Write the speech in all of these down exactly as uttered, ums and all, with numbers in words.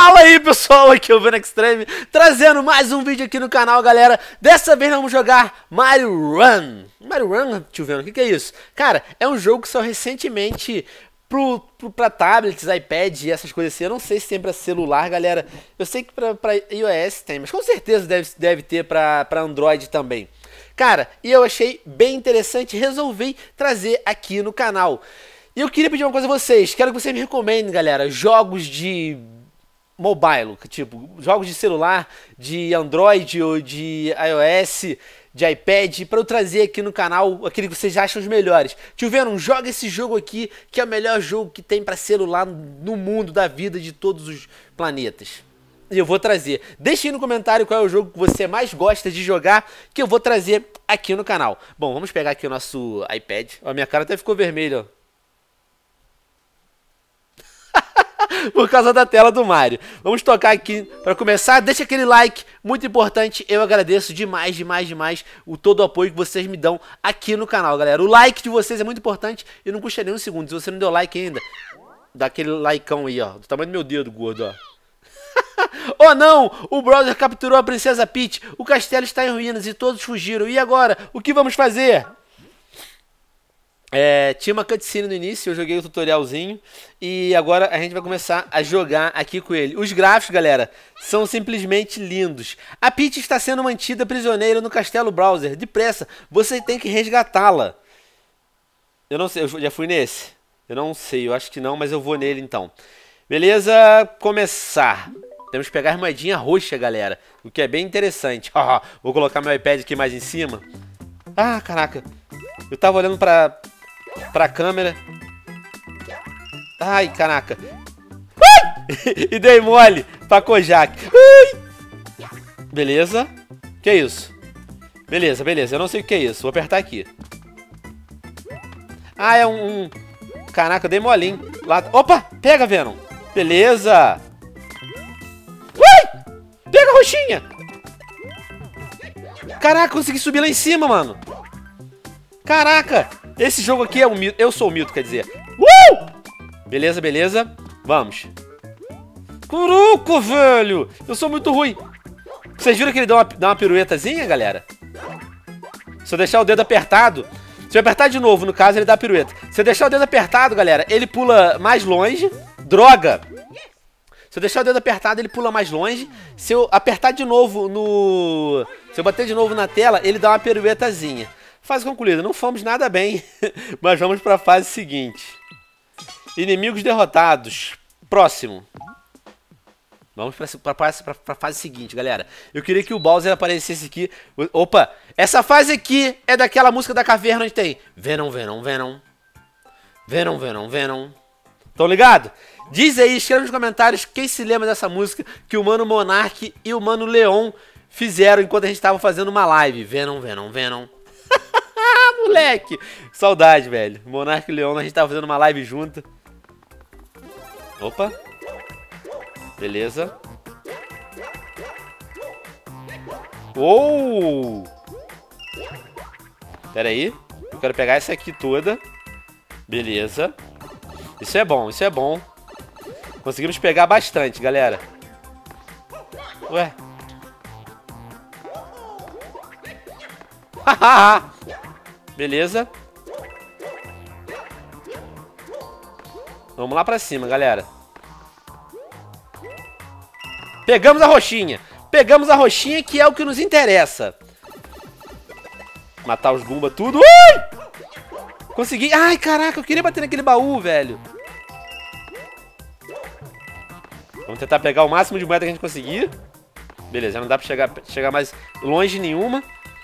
Fala aí, pessoal, aqui é o Venom Extreme, trazendo mais um vídeo aqui no canal, galera. Dessa vez nós vamos jogar Mario Run. Mario Run, tio Venom, o que, que é isso? Cara, é um jogo que saiu recentemente pro, pro, pra tablets, iPad e essas coisas assim. Eu não sei se tem pra celular, galera. Eu sei que pra, pra iOS tem, mas com certeza deve, deve ter pra, pra Android também. Cara, e eu achei bem interessante, resolvi trazer aqui no canal. E eu queria pedir uma coisa a vocês, quero que vocês me recomendem, galera, jogos de mobile, tipo, jogos de celular, de Android ou de iOS, de iPad, para eu trazer aqui no canal aquele que vocês acham os melhores. Tio Venom, joga esse jogo aqui, que é o melhor jogo que tem para celular no mundo, da vida, de todos os planetas. E eu vou trazer. Deixe aí no comentário qual é o jogo que você mais gosta de jogar, que eu vou trazer aqui no canal. Bom, vamos pegar aqui o nosso iPad. Ó, minha cara até ficou vermelha, ó. Por causa da tela do Mario. Vamos tocar aqui para começar. Deixa aquele like, muito importante. Eu agradeço demais, demais, demais o todo o apoio que vocês me dão aqui no canal, galera. O like de vocês é muito importante e não custa nem um segundo. Se você não deu like ainda, dá aquele likeão aí, ó, do tamanho do meu dedo gordo, ó. Oh não, o Bowser capturou a Princesa Peach. O castelo está em ruínas e todos fugiram. E agora, o que vamos fazer? É, tinha uma cutscene no início, eu joguei o tutorialzinho e agora a gente vai começar a jogar aqui com ele. Os gráficos, galera, são simplesmente lindos. A Peach está sendo mantida prisioneira no castelo Bowser. Depressa, você tem que resgatá-la. Eu não sei, eu já fui nesse? Eu não sei, eu acho que não, mas eu vou nele então. Beleza, começar. Temos que pegar a moedinha roxa, galera, o que é bem interessante. Vou colocar meu iPad aqui mais em cima. Ah, caraca, eu tava olhando pra... pra câmera. Ai, caraca. Ui! E dei mole pra Kojak. Ui! Beleza. Que isso? Beleza, beleza. Eu não sei o que é isso. Vou apertar aqui. Ah, é um... um... Caraca, eu dei molinho. Lá... Opa! Pega, Venom. Beleza. Ui! Pega a roxinha. Caraca, consegui subir lá em cima, mano. Caraca. Esse jogo aqui é um mito. Eu sou o mito, quer dizer. Uh! Beleza, beleza. Vamos. Curuco, velho. Eu sou muito ruim. Vocês viram que ele dá uma, dá uma piruetazinha, galera? Se eu deixar o dedo apertado... Se eu apertar de novo, no caso, ele dá a pirueta. Se eu deixar o dedo apertado, galera, ele pula mais longe. Droga! Se eu deixar o dedo apertado, ele pula mais longe. Se eu apertar de novo no... Se eu bater de novo na tela, ele dá uma piruetazinha. Fase concluída, não fomos nada bem, mas vamos para a fase seguinte. Inimigos derrotados. Próximo. Vamos para a fase seguinte, galera. Eu queria que o Bowser aparecesse aqui. Opa, essa fase aqui é daquela música da caverna onde tem Venom, Venom, Venom. Venom, Venom, Venom. Tão ligado? Diz aí, escreve nos comentários quem se lembra dessa música que o Mano Monark e o Mano Leon fizeram enquanto a gente estava fazendo uma live. Venom, Venom, Venom. Moleque, saudade, velho. Monark e Leon, a gente tava fazendo uma live junto. Opa. Beleza. Uou. Pera aí. Eu quero pegar essa aqui toda. Beleza. Isso é bom, isso é bom. Conseguimos pegar bastante, galera. Ué. Hahaha. Beleza. Vamos lá pra cima, galera. Pegamos a roxinha. Pegamos a roxinha, que é o que nos interessa. Matar os Goomba tudo. Ui! Consegui. Ai, caraca, eu queria bater naquele baú, velho. Vamos tentar pegar o máximo de moeda que a gente conseguir. Beleza, não dá pra chegar, chegar mais longe nenhuma.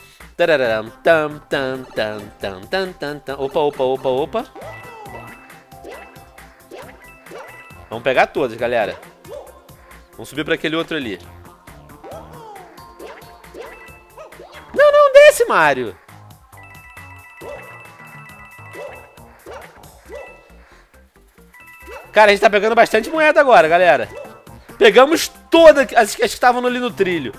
Opa, opa, opa, opa. Vamos pegar todas, galera. Vamos subir para aquele outro ali. Não, não desce, Mario. Cara, a gente tá pegando bastante moeda agora, galera. Pegamos todas as que estavam ali no trilho.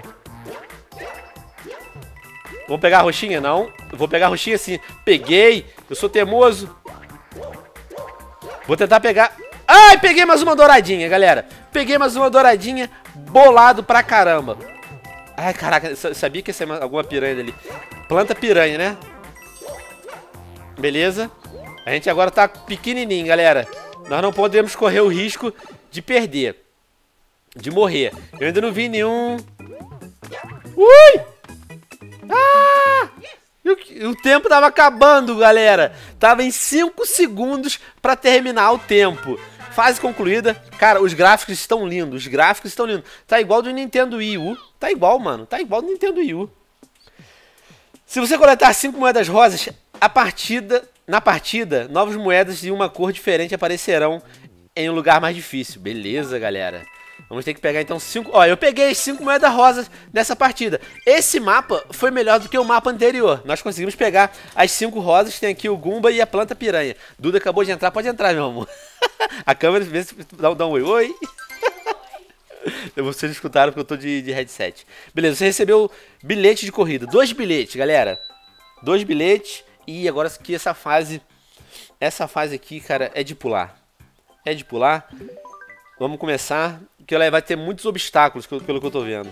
Vou pegar a roxinha? Não. Eu vou pegar a roxinha sim. Peguei. Eu sou teimoso. Vou tentar pegar... Ai, peguei mais uma douradinha, galera. Peguei mais uma douradinha. Bolado pra caramba. Ai, caraca, eu sabia que ia ser alguma piranha ali. Planta piranha, né? Beleza. A gente agora tá pequenininho, galera. Nós não podemos correr o risco de perder. De morrer. Eu ainda não vi nenhum... Ui! Ah! O, o tempo tava acabando, galera. Tava em cinco segundos pra terminar o tempo. Fase concluída. Cara, os gráficos estão lindos. Os gráficos estão lindos. Tá igual do Nintendo Wii U. Tá igual, mano. Tá igual do Nintendo Wii U. Se você coletar cinco moedas rosas, a partida, na partida, novas moedas de uma cor diferente aparecerão em um lugar mais difícil. Beleza, galera. Vamos ter que pegar então cinco... Ó, eu peguei cinco moedas rosas nessa partida. Esse mapa foi melhor do que o mapa anterior. Nós conseguimos pegar as cinco rosas. Tem aqui o Goomba e a planta piranha. Duda acabou de entrar. Pode entrar, meu amor. A câmera, vê se dá, dá um oi. Oi. Vocês escutaram porque eu tô de, de headset. Beleza, você recebeu bilhete de corrida. Dois bilhetes, galera. Dois bilhetes. E agora aqui essa fase... Essa fase aqui, cara, é de pular. É de pular. Vamos começar... Que ela vai ter muitos obstáculos, pelo que eu tô vendo.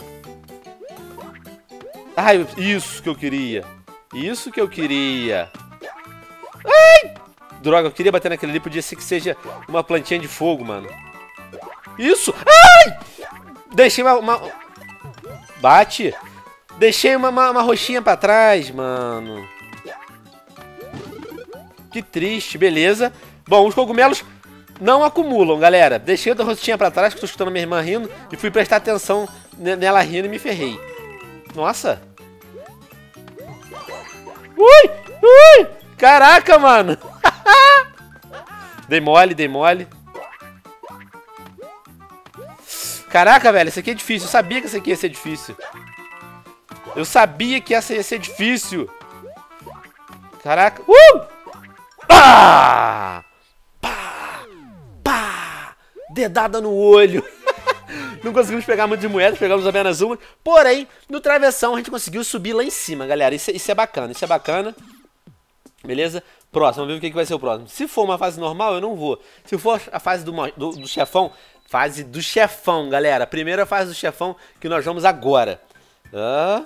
Ai, isso que eu queria. Isso que eu queria. Ai! Droga, eu queria bater naquele ali. Podia ser que seja uma plantinha de fogo, mano. Isso! Ai! Deixei uma... uma... Bate! Deixei uma, uma, uma roxinha pra trás, mano. Que triste, beleza. Bom, os cogumelos... Não acumulam, galera. Deixei a rostinha pra trás, que tô escutando minha irmã rindo. E fui prestar atenção nela rindo e me ferrei. Nossa. Ui! Ui! Caraca, mano. Dei mole, dei mole. Caraca, velho. Isso aqui é difícil. Eu sabia que isso aqui ia ser difícil. Eu sabia que essa ia ser difícil. Caraca. Uh! Ah! Dedada no olho. Não conseguimos pegar muito de moedas, pegamos apenas uma. Porém, no travessão a gente conseguiu subir lá em cima, galera. Isso, isso é bacana, isso é bacana. Beleza? Próximo, vamos ver o que vai ser o próximo. Se for uma fase normal, eu não vou. Se for a fase do, do, do chefão, fase do chefão, galera. Primeira fase do chefão que nós vamos agora. Ah.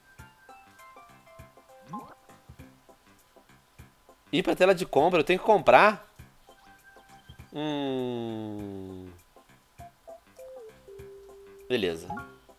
Ir pra tela de compra, eu tenho que comprar. Hum... Beleza.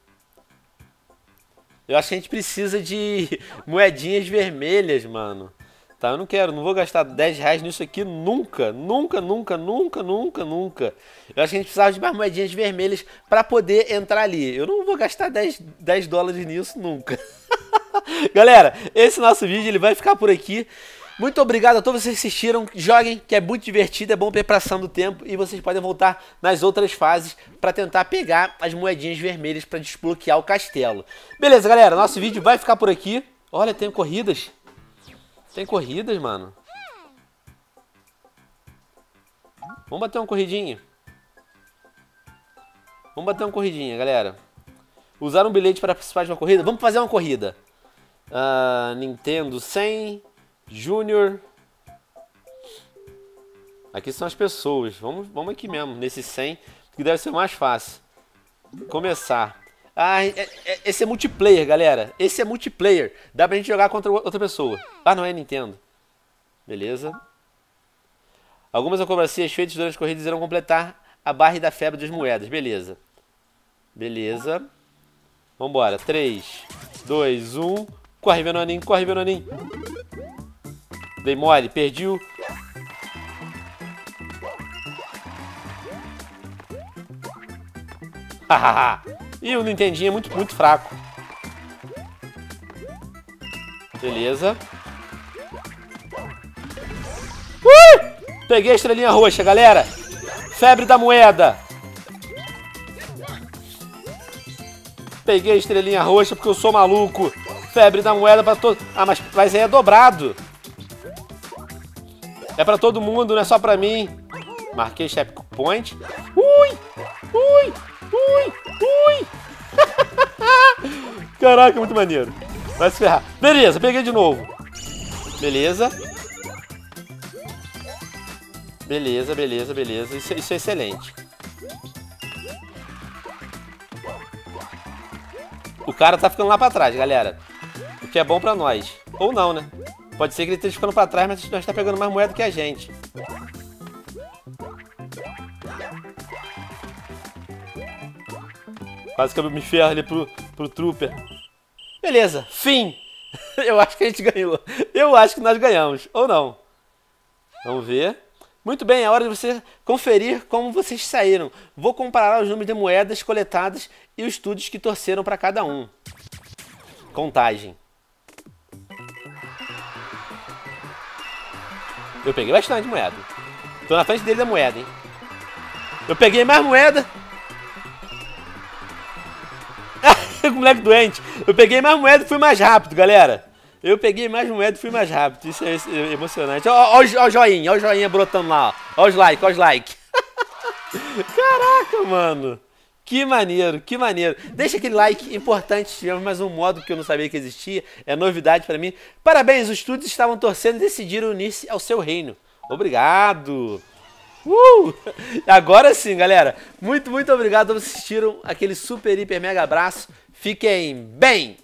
Eu acho que a gente precisa de moedinhas vermelhas, mano. Tá, eu não quero, não vou gastar dez reais nisso aqui nunca. Nunca, nunca, nunca, nunca, nunca. Eu acho que a gente precisava de mais moedinhas vermelhas pra poder entrar ali. Eu não vou gastar dez, dez dólares nisso nunca. Galera, esse nosso vídeo ele vai ficar por aqui. Muito obrigado a todos vocês que assistiram. Joguem, que é muito divertido, é bom ter passando o tempo. E vocês podem voltar nas outras fases para tentar pegar as moedinhas vermelhas para desbloquear o castelo. Beleza, galera, nosso vídeo vai ficar por aqui. Olha, tem corridas. Tem corridas, mano. Vamos bater uma corridinha. Vamos bater uma corridinha, galera. Usar um bilhete para participar de uma corrida. Vamos fazer uma corrida. Uh, Nintendo cem... Júnior. Aqui são as pessoas. Vamos, vamos aqui mesmo, nesse cem, que deve ser mais fácil. Começar. Ah, é, é, esse é multiplayer, galera. Esse é multiplayer. Dá pra gente jogar contra outra pessoa. Ah, não é Nintendo. Beleza. Algumas acrobacias feitas durante as corridas irão completar a barra da febre das moedas. Beleza. Beleza. Vambora. três, dois, um. Corre, Venoninho. Corre, Venoninho. Dei mole, perdi o... Hahaha. E o Nintendinho é muito, muito fraco. Beleza. Uh! Peguei a estrelinha roxa, galera. Febre da moeda. Peguei a estrelinha roxa porque eu sou maluco. Febre da moeda pra todo... Ah, mas, mas aí é dobrado. É pra todo mundo, não é só pra mim. Marquei checkpoint. Ui! Ui! Ui! Ui! Caraca, muito maneiro. Vai se ferrar. Beleza, peguei de novo. Beleza. Beleza, beleza, beleza. Isso, isso é excelente. O cara tá ficando lá pra trás, galera. O que é bom pra nós. Ou não, né? Pode ser que ele esteja ficando pra trás, mas nós tá pegando mais moeda que a gente. Quase que eu me ferro ali pro, pro trooper. Beleza, fim. Eu acho que a gente ganhou. Eu acho que nós ganhamos. Ou não. Vamos ver. Muito bem, é hora de você conferir como vocês saíram. Vou comparar os números de moedas coletadas e os estúdios que torceram para cada um. Contagem. Eu peguei bastante moeda. Tô na frente dele da moeda, hein? Eu peguei mais moeda. Moleque doente. Eu peguei mais moeda e fui mais rápido, galera. Eu peguei mais moeda e fui mais rápido. Isso é emocionante. Ó, ó, ó o joinha, ó o joinha brotando lá, ó. Ó os likes, ó os likes. Caraca, mano. Que maneiro, que maneiro. Deixa aquele like importante. Tivemos mais um modo que eu não sabia que existia. É novidade pra mim. Parabéns, os estúdios estavam torcendo e decidiram unir-se ao seu reino. Obrigado. Uh! Agora sim, galera. Muito, muito obrigado por assistirem aquele super, hiper, mega abraço. Fiquem bem!